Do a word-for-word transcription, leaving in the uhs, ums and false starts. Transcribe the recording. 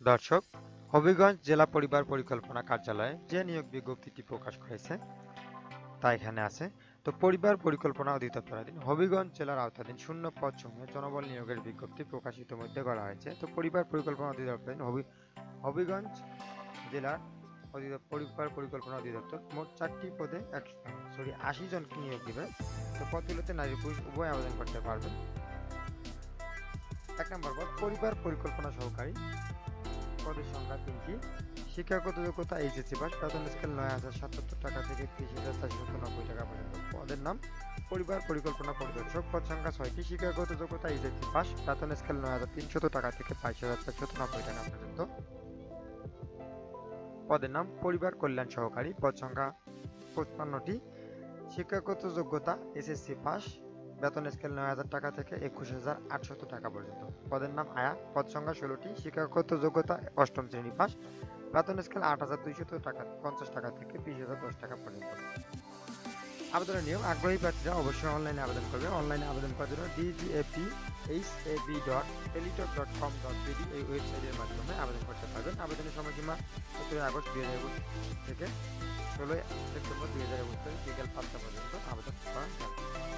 দর্শক, হবিগঞ্জ জেলা পরিবার পরিকল্পনা কার্যালয়ে যে নিয়োগ বিজ্ঞপ্তিটি প্রকাশ করেছে তা এখানে আছে। তো পরিবার পরিকল্পনা অধিদপ্তরাধীন হবিগঞ্জ জেলার আওতাধীন শূন্য পদ সমূহে জনবল নিয়োগের বিজ্ঞপ্তি প্রকাশিত মধ্যে করা হয়েছে। তো পরিবার পরিকল্পনা অধিদপ্তরাধীন হবি হবিগঞ্জ জেলার অধিদপ্তর পরিবার পরিকল্পনা অধিদপ্তর মোট চারটি পদে এক সরি আশি জনকে নিয়োগ দিবে। তো পদগুলোতে নারী পুরুষ উভয় আবেদন করতে পারবেন। এক নম্বর পদ পরিবার পরিকল্পনা সহকারী, পদের সংখ্যা তিনটি। শিক্ষাগত যোগ্যতা এইচএসসি পাস, বেতন স্কেল নয় হাজার সাতাত্তর টাকা থেকে তিরিশ হাজার চারশো নব্বই টাকা পর্যন্ত। পদের নাম পরিবার পরিকল্পনা পরিদর্শক, পদ সংখ্যা ছয়টি। শিক্ষাগত যোগ্যতা এইচএসসি পাস, বেতন স্কেল নয় হাজার তিনশত টাকা থেকে বাইশ হাজার চারশো নব্বই টাকা পর্যন্ত। পদের নাম পরিবার কল্যাণ সহকারী, পদ সংখ্যা পঁচপান্নটি। শিক্ষাগত যোগ্যতা এসএসসি পাস, বেতন স্কেল নয় হাজার টাকা থেকে একুশ হাজার আটশত টাকা পর্যন্ত। পদের নাম আয়া, পদ সংখ্যা ষোলোটি। শিক্ষাগত যোগ্যতা অষ্টম শ্রেণী পাস, বেতন স্কেল আট হাজার দুইশত টাকা পঞ্চাশ টাকা থেকে বিশ হাজার দশ টাকা পর্যন্ত। আবেদনের নিয়ম, আগ্রহী প্রার্থীরা অবশ্যই অনলাইনে আবেদন করবে। অনলাইনে আবেদন করার জন্য DGAP HAB dot Teletalk dot com dot BD এই ওয়েবসাইটের মাধ্যমে আবেদন করতে পারবেন। আবেদনের সময়সীমা সতেরোই আগস্ট দুই হাজার একুশ থেকে ষোলোই সেপ্টেম্বর দুই হাজার একুশ বিকেল পাঁচটা পর্যন্ত আবেদন করা যাবে।